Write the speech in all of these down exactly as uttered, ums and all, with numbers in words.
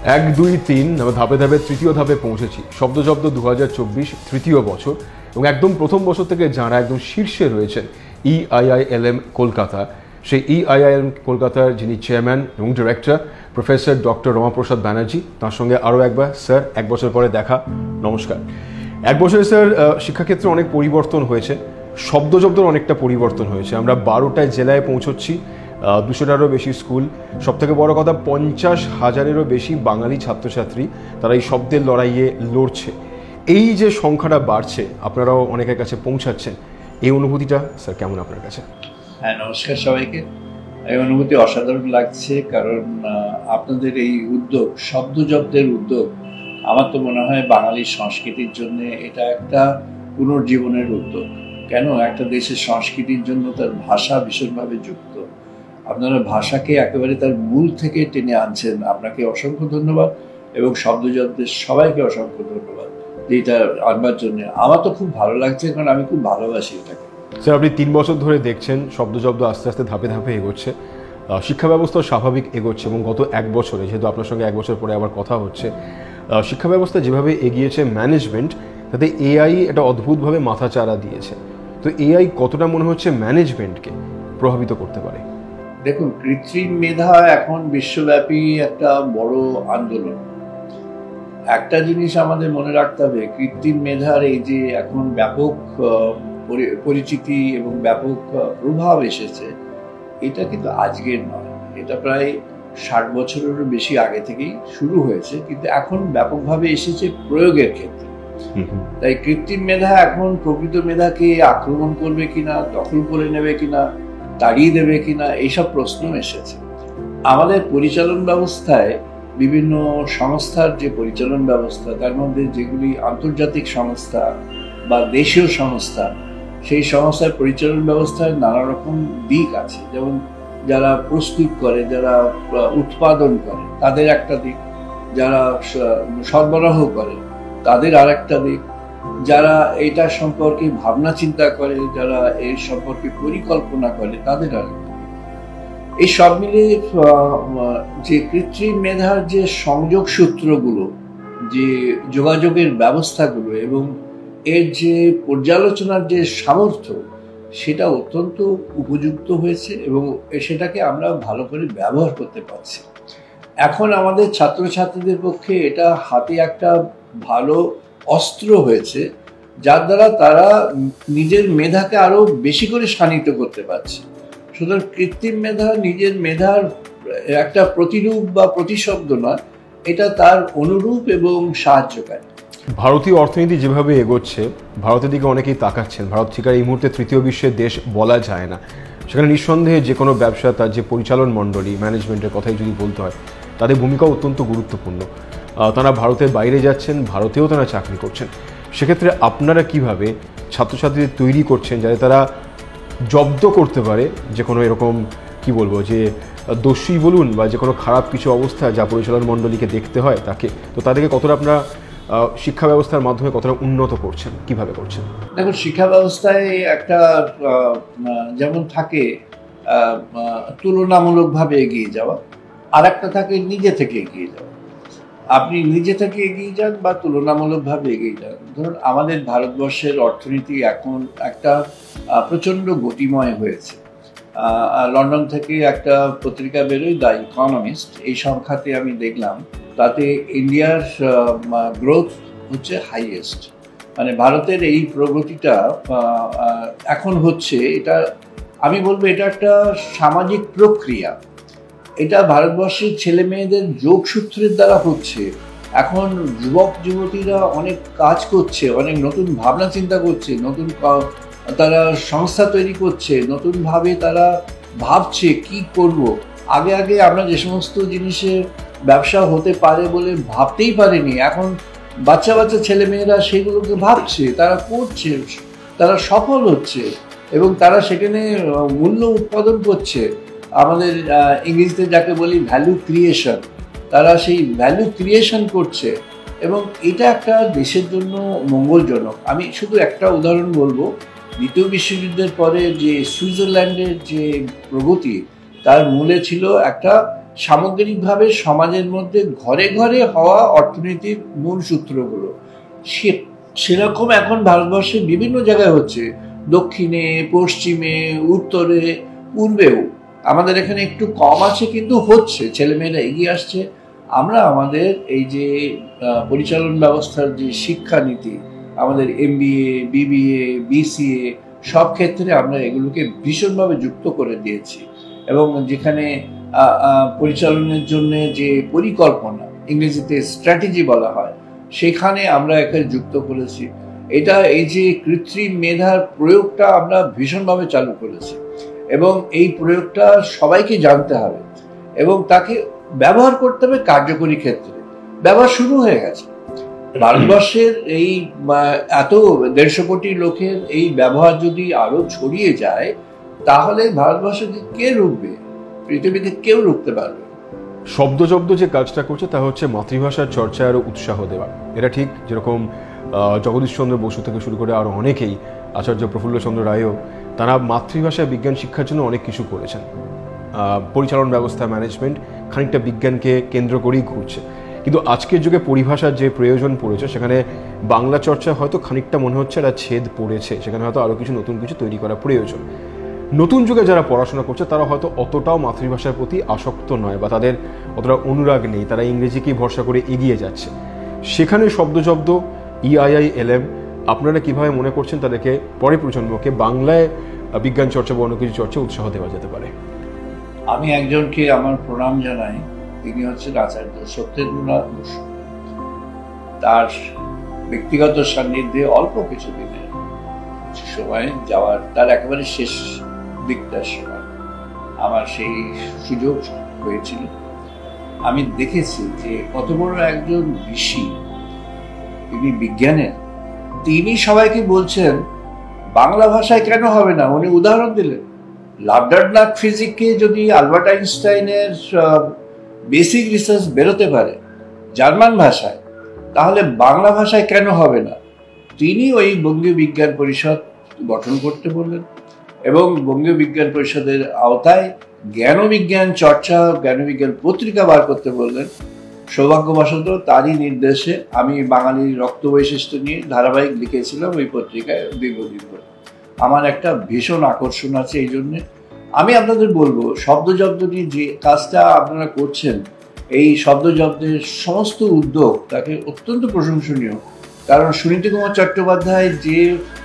এক দুই তিন আমরা ধাপে ধাপে তৃতীয় ধাপে পৌঁছেছি। শব্দজব্দ দু হাজার চব্বিশ তৃতীয় বছর এবং একদম প্রথম বছর থেকে যারা একদম শীর্ষে রয়েছেন E I I L M Kolkata, সেই E I I L M কলকাতার যিনি চেয়ারম্যান এবং director professor doctor Ramaprasad Banerjee, তার সঙ্গে আরও একবার স্যার এক বছর পরে দেখা, নমস্কার। এক বছরে স্যার শিক্ষাক্ষেত্রে অনেক পরিবর্তন হয়েছে, শব্দজব্দের অনেকটা পরিবর্তন হয়েছে। আমরা বারোটায় জেলায় পৌঁছচ্ছি, দুশোটারও বেশি স্কুল, সবথেকে বড় কথা পঞ্চাশ হাজারেরও বেশি বাঙালি ছাত্রছাত্রী তারা এই শব্দের লড়াইয়ে লড়ছে। এই যে সংখ্যাটা বাড়ছে, আপনারাও অনেকের কাছে পৌঁছাচ্ছেন, এই অনুভূতিটা স্যার কেমন আপনার কাছে? হ্যাঁ, নমস্কার সবাইকে। এই অনুভূতি অসাধারণ লাগছে, কারণ আপনাদের এই উদ্যোগ, শব্দজব্দের উদ্যোগ, আমার তো মনে হয় বাঙালির সংস্কৃতির জন্য এটা একটা পুনর্জীবনের উদ্যোগ। কেন? একটা দেশের সংস্কৃতির জন্য তার ভাষা ভীষণভাবে যুক্ত। আপনারা ভাষাকে একেবারে তার মূল থেকে টেনে আনছেন, আপনাকে অসংখ্য ধন্যবাদ এবং শব্দজব্দের সবাইকে অসংখ্য ধন্যবাদ যে এটা আনবার জন্য। আমার তো খুব ভালো লাগছে, কারণ আমি খুব ভালোবাসি এটাকে। স্যার, আপনি তিন বছর ধরে দেখছেন শব্দজব্দ আস্তে আস্তে ধাপে ধাপে এগোচ্ছে, শিক্ষা ব্যবস্থাও স্বাভাবিক এগোচ্ছে এবং গত এক বছরে, যেহেতু আপনার সঙ্গে এক বছর পরে আবার কথা হচ্ছে, শিক্ষা ব্যবস্থা যেভাবে এগিয়েছে, ম্যানেজমেন্ট তাতে এআই এটা অদ্ভুতভাবে মাথাচাড়া দিয়েছে। তো এআই কতটা মনে হচ্ছে ম্যানেজমেন্টকে প্রভাবিত করতে পারে? দেখুন, কৃত্রিম মেধা এখন বিশ্বব্যাপী একটা বড় আন্দোলন। একটা জিনিস আমাদের মনে রাখতে হবে, কৃত্রিম মেধার এই যে এখন ব্যাপক পরিচিতি এবং ব্যাপক প্রভাব এসেছে, এটা কিন্তু আজকের নয়, এটা প্রায় ষাট বছরেরও বেশি আগে থেকেই শুরু হয়েছে, কিন্তু এখন ব্যাপকভাবে এসেছে প্রয়োগের ক্ষেত্রে। তাই কৃত্রিম মেধা এখন প্রকৃত মেধাকে আক্রমণ করবে কিনা, দখল করে নেবে কিনা, তাড়িয়ে দেবে কিনা, এইসব প্রশ্ন এসেছে। আমাদের পরিচালন ব্যবস্থায় বিভিন্ন সংস্থার যে পরিচালন ব্যবস্থা, তার মধ্যে যেগুলি আন্তর্জাতিক সংস্থা বা দেশীয় সংস্থা, সেই সংস্থার পরিচালন ব্যবস্থায় নানা রকম দিক আছে। যেমন যারা প্রস্তুত করে, যারা উৎপাদন করে, তাদের একটা দিক, যারা সরবরাহ করে তাদের আর একটা দিক, যারা এটা সম্পর্কে ভাবনা চিন্তা করে, যারা এর সম্পর্কে পরিকল্পনা করে, তাদের আর একটা। এই সব মিলে যে কৃত্রিম মেধার যে সংযোগ সূত্রগুলো, যে যোগাযোগের ব্যবস্থাগুলো এবং এর যে পর্যালোচনার যে সামর্থ্য, সেটা অত্যন্ত উপযুক্ত হয়েছে এবং সেটাকে আমরা ভালো করে ব্যবহার করতে পারছি। এখন আমাদের ছাত্রছাত্রীদের পক্ষে এটা হাতে একটা ভালো অস্ত্র হয়েছে, যার দ্বারা তারা নিজের মেধাকে আরো বেশি করে শানিত করতে পারছে। সুতরাং কৃত্রিম মেধা নিজের মেধার একটা প্রতিরূপ বা প্রতিশব্দ নয়, এটা তার অনুরূপ এবং সাহায্যকারী। ভারতীয় অর্থনীতি যেভাবে এগোচ্ছে, ভারতের দিকে অনেকেই তাকাচ্ছেন। ভারত ঠিক আর এই মুহূর্তে তৃতীয় বিশ্বের দেশ বলা যায় না, সেখানে নিঃসন্দেহে যে কোনো ব্যবসা, তার যে পরিচালন মণ্ডলী, ম্যানেজমেন্টের কথাই যদি বলতে হয়, তাদের ভূমিকা অত্যন্ত গুরুত্বপূর্ণ। তারা ভারতের বাইরে যাচ্ছেন, ভারতেও তারা চাকরি করছেন। সেক্ষেত্রে আপনারা কিভাবে ছাত্রছাত্রীদের তৈরি করছেন যাতে তারা জব্দ করতে পারে যে কোনো এরকম কি বলবো যে দোষী বলুন বা যে কোনো খারাপ কিছু অবস্থা যা পরিচালন মণ্ডলীকে দেখতে হয় তাকে, তো তাদেরকে কতটা আপনারা শিক্ষা ব্যবস্থার মাধ্যমে কতটা উন্নত করছেন, কিভাবে করছেন? দেখুন, শিক্ষা ব্যবস্থায় একটা যেমন থাকে তুলনামূলকভাবে এগিয়ে যাওয়া, আর একটা থাকে নিজে থেকে এগিয়ে যাওয়া। আপনি নিজে থেকে এগিয়ে যান বা তুলনামূলকভাবে এগিয়ে যান। ধরুন, আমাদের ভারতবর্ষের অর্থনীতি এখন একটা প্রচণ্ড গতিময় হয়েছে। লন্ডন থেকে একটা পত্রিকা বেরোয়, দ্য ইকোনমিস্ট, এই সংখ্যাতে আমি দেখলাম তাতে ইন্ডিয়ার গ্রোথ হচ্ছে হাইয়েস্ট। মানে ভারতের এই প্রগতিটা এখন হচ্ছে, এটা আমি বলবো এটা একটা সামাজিক প্রক্রিয়া। এটা ভারতবর্ষের ছেলে মেয়েদের যোগসূত্রের দ্বারা হচ্ছে। এখন যুবক যুবতীরা অনেক কাজ করছে, অনেক নতুন ভাবনা চিন্তা করছে, নতুন তারা সংস্থা তৈরি করছে, নতুনভাবে তারা ভাবছে কি করব। আগে আগে আমরা যে সমস্ত জিনিসের ব্যবসা হতে পারে বলে ভাবতেই পারিনি, এখন বাচ্চা বাচ্চা ছেলে মেয়েরা সেগুলোকে ভাবছে, তারা করছে, তারা সফল হচ্ছে এবং তারা সেখানে মূল্য উৎপাদন করছে। আমাদের ইংরেজিতে যাকে বলি ভ্যালু ক্রিয়েশন, তারা সেই ভ্যালু ক্রিয়েশন করছে এবং এটা একটা দেশের জন্য মঙ্গলজনক। আমি শুধু একটা উদাহরণ বলবো, দ্বিতীয় বিশ্বযুদ্ধের পরে যে সুইজারল্যান্ডের যে প্রগতি, তার মূলে ছিল একটা সামগ্রিকভাবে সমাজের মধ্যে ঘরে ঘরে হওয়া অর্থনীতির মূল সূত্রগুলো সেরকম এখন ভারতবর্ষে বিভিন্ন জায়গায় হচ্ছে, দক্ষিণে, পশ্চিমে, উত্তরে, পূর্বেও। আমাদের এখানে একটু কম আছে, কিন্তু হচ্ছে, ছেলেমেয়েরা এগিয়ে আসছে। আমরা আমাদের এই যে পরিচালন ব্যবস্থার যে শিক্ষানীতি, আমাদের এমবিএ, বিবিএ, বিসিএ সব ক্ষেত্রে আমরা এগুলোকে ভীষণভাবে যুক্ত করে দিয়েছি। এবং যেখানে পরিচালনের জন্য যে পরিকল্পনা, ইংরেজিতে স্ট্র্যাটেজি বলা হয়, সেখানে আমরা এখানে যুক্ত করেছি। এটা এই যে কৃত্রিম মেধার প্রয়োগটা আমরা ভীষণভাবে চালু করেছি, এবং এই প্রয়োগটা সবাইকে জানতে হবে এবং তাকে ব্যবহার করতে হবে কার্যকরী ক্ষেত্রে। ব্যবহার শুরু হয়ে গেছে। ভারতবর্ষের এই এত দেড়শো কোটি লোকের এই ব্যবহার যদি আরো ছড়িয়ে যায়, তাহলে ভারতবর্ষকে কে রুখবে? পৃথিবীতে কেউ রুখতে পারবে। শব্দজব্দ যে কাজটা করছে তা হচ্ছে মাতৃভাষার চর্চায় আরো উৎসাহ দেওয়া। এটা ঠিক যেরকম জগদীশচন্দ্র বসু থেকে শুরু করে আরো অনেকেই, আচার্য প্রফুল্লচন্দ্র রায়ও, তারা মাতৃভাষায় বিজ্ঞান শিক্ষার জন্য অনেক কিছু করেছেন। পরিচালন ব্যবস্থা, ম্যানেজমেন্ট খানিকটা বিজ্ঞানকে কেন্দ্র করেই ঘুরছে। কিন্তু আজকের যুগে পরিভাষার যে প্রয়োজন পড়েছে, সেখানে বাংলা চর্চা হয়তো খানিকটা মনে হচ্ছে একটা ছেদ পড়েছে, সেখানে হয়তো আরও কিছু নতুন কিছু তৈরি করা প্রয়োজন। নতুন যুগে যারা পড়াশোনা করছে তারা হয়তো অতটাও মাতৃভাষার প্রতি আসক্ত নয়, বা তাদের অতটা অনুরাগ নেই, তারা ইংরেজিকেই ভরসা করে এগিয়ে যাচ্ছে। সেখানে শব্দজব্দ, ইআইআইএলএম আপনারা কিভাবে মনে করছেন তাদেরকে পরে প্রজন্মকে বাংলায় বিজ্ঞান চর্চা বা অন্য কিছু চর্চা উৎসাহ দেওয়া যেতে পারে? আমি একজনকে আমার প্রণাম জানাই, তিনি হচ্ছেন আচার্য সত্যেন্দ্রনাথ বসু। তার ব্যক্তিগত সান্নিধ্যে অল্প কিছু দিনের সময় যাওয়ার, তার একেবারে শেষ দিকটার সময় আমার সেই সুযোগ হয়েছিল। আমি দেখেছি যে কত বড় একজন ঋষি, তিনি বিজ্ঞানের, তিনি সবাইকে বলছেন বাংলা ভাষায় কেন হবে না। উনি উদাহরণ দিলেন, লাভডার্নাক ফিজিককে যদি আলবার্ট আইনস্টাইনের বেসিক রিসার্চ বেরোতে পারে জার্মান ভাষায়, তাহলে বাংলা ভাষায় কেন হবে না। তিনি ওই বঙ্গীয় বিজ্ঞান পরিষদ গঠন করতে বললেন, এবং বঙ্গীয় বিজ্ঞান পরিষদের আওতায় জ্ঞান বিজ্ঞান চর্চা, জ্ঞান বিজ্ঞান পত্রিকা বার করতে বললেন। সৌভাগ্যবশত তারই নির্দেশে আমি বাঙালির রক্ত বৈশিষ্ট্য নিয়ে ধারাবাহিক লিখেছিলাম ওই পত্রিকায় দীর্ঘদিন ধরে। আমার একটা ভীষণ আকর্ষণ আছে এই জন্যে। আমি আপনাদের বলবো, শব্দজব্দ নিয়ে যে কাজটা আপনারা করছেন, এই শব্দজব্দের সমস্ত উদ্যোগ তাকে অত্যন্ত প্রশংসনীয়। কারণ সুনীতি কুমার চট্টোপাধ্যায় যে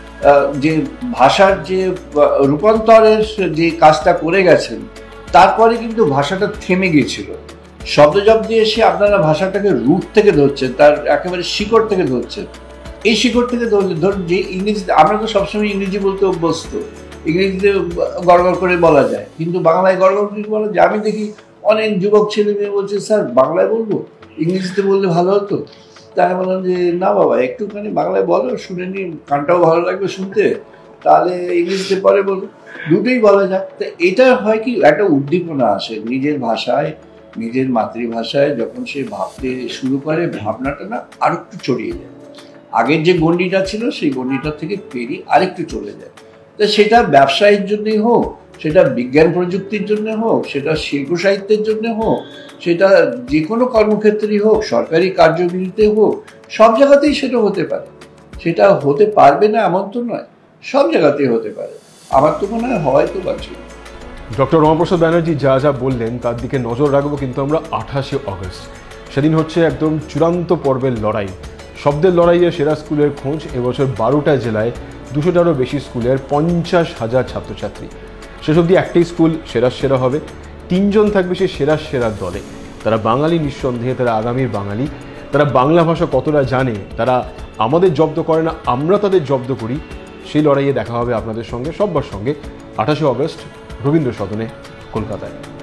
যে ভাষার যে রূপান্তরের যে কাজটা করে গেছেন, তারপরে কিন্তু ভাষাটা থেমে গিয়েছিল। শব্দজব্দে এসে আপনারা ভাষাটাকে রুট থেকে ধরছেন, তার একেবারে শিকড় থেকে ধরছেন। এই শিকড় থেকে ধরুন যে ইংরেজিতে, আমরা তো সবসময় ইংরেজি বলতে অভ্যস্ত, ইংরেজিতে গড়গড় করে বলা যায়, কিন্তু বাংলায় গড়গড় করে বলা যায়। আমি দেখি অনেক যুবক ছেলে মেয়ে বলছে, স্যার বাংলায় বলবো, ইংরেজিতে বললে ভালো হতো। তাই বললাম যে না বাবা, একটুখানি বাংলায় বলো, শুনে নি, কানটাও ভালো লাগবে শুনতে, তাহলে ইংরেজিতে পরে বলো, দুটোই বলা যাক। তা এটা হয় কি, একটা উদ্দীপনা আসে নিজের ভাষায়, নিজের মাতৃভাষায় যখন সে ভাবতে শুরু করে, ভাবনাটা না আর একটু ছড়িয়ে যায়। আগের যে গণ্ডিটা ছিল সেই গণ্ডিটা থেকে পেরিয়ে আরেকটু চলে যায়। তা সেটা ব্যবসায়ের জন্যই হোক, সেটা বিজ্ঞান প্রযুক্তির জন্য হোক, সেটা শিল্প সাহিত্যের জন্য হোক, সেটা যে কোনো কর্মক্ষেত্রেই হোক, সরকারি কার্যবিধিতে হোক, সব জায়গাতেই সেটা হতে পারে। সেটা হতে পারবে না এমন তো নয়, সব জায়গাতেই হতে পারে। আমার তো মনে হয় হয়তো পারছি। ডক্টর রমাপ্রসাদ ব্যানার্জি যা যা বললেন তার দিকে নজর রাখবো কিন্তু আমরা আঠাশে অগস্ট। সেদিন হচ্ছে একদম চূড়ান্ত পর্বের লড়াই, শব্দের লড়াইয়ে সেরা স্কুলের খোঁজ। এবছর বারোটা জেলায় দুশোটারও বেশি স্কুলের পঞ্চাশ হাজার ছাত্রছাত্রী। শেষ অবধি একটাই স্কুল সেরা সেরা হবে, তিনজন থাকবে সেই সেরা সেরার দলে। তারা বাঙালি নিঃসন্দেহে, তারা আগামীর বাঙালি, তারা বাংলা ভাষা কতটা জানে, তারা আমাদের জব্দ করে না, আমরা তাদের জব্দ করি। সেই লড়াইয়ে দেখা হবে আপনাদের সঙ্গে, সব্বার সঙ্গে আঠাশে অগস্ট রবীন্দ্র সদনে, কলকাতায়।